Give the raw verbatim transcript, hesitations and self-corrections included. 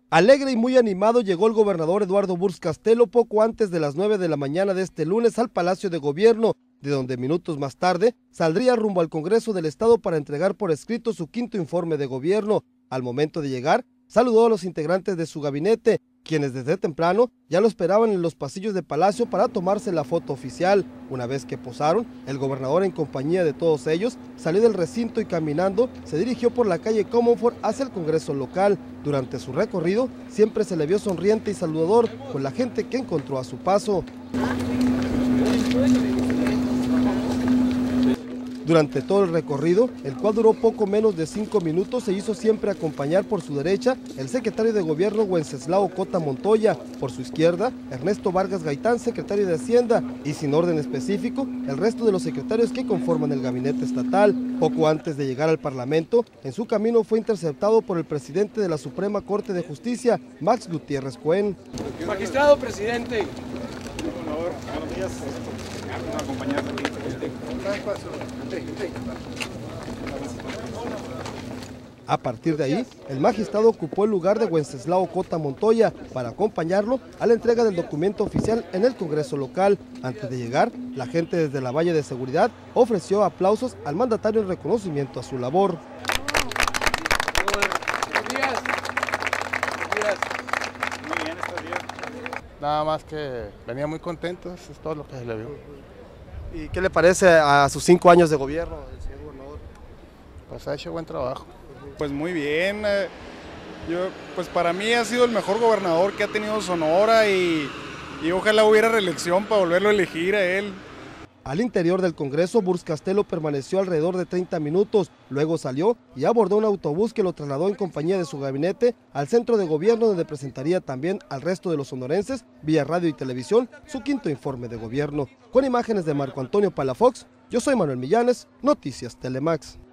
Alegre y muy animado llegó el gobernador Eduardo Burz Castelo poco antes de las nueve de la mañana de este lunes al Palacio de Gobierno, de donde minutos más tarde saldría rumbo al Congreso del Estado para entregar por escrito su quinto informe de gobierno. Al momento de llegar, saludó a los integrantes de su gabinete, quienes desde temprano ya lo esperaban en los pasillos de Palacio para tomarse la foto oficial. Una vez que posaron, el gobernador en compañía de todos ellos salió del recinto y caminando se dirigió por la calle Comonfort hacia el Congreso local. Durante su recorrido siempre se le vio sonriente y saludador con la gente que encontró a su paso. Durante todo el recorrido, el cual duró poco menos de cinco minutos, se hizo siempre acompañar por su derecha el secretario de Gobierno Wenceslao Cota Montoya, por su izquierda Ernesto Vargas Gaitán, secretario de Hacienda, y sin orden específico, el resto de los secretarios que conforman el gabinete estatal. Poco antes de llegar al Parlamento, en su camino fue interceptado por el presidente de la Suprema Corte de Justicia, Max Gutiérrez Cuen. Magistrado presidente. Buenos días. A partir de ahí, el magistrado ocupó el lugar de Wenceslao Cota Montoya para acompañarlo a la entrega del documento oficial en el Congreso local. Antes de llegar, la gente desde la valla de seguridad ofreció aplausos al mandatario en reconocimiento a su labor. Buenos días. Buenos días. Muy bien estos días. Nada más que venía muy contento, eso es todo lo que se le vio. ¿Y qué le parece a sus cinco años de gobierno, señor gobernador? Pues ha hecho buen trabajo. Pues muy bien. eh, Yo, pues para mí ha sido el mejor gobernador que ha tenido Sonora y, y ojalá hubiera reelección para volverlo a elegir a él. Al interior del Congreso, Burz Castelo permaneció alrededor de treinta minutos, luego salió y abordó un autobús que lo trasladó en compañía de su gabinete al centro de gobierno, donde presentaría también al resto de los sonorenses, vía radio y televisión, su quinto informe de gobierno. Con imágenes de Marco Antonio Palafox, yo soy Manuel Millanes, Noticias Telemax.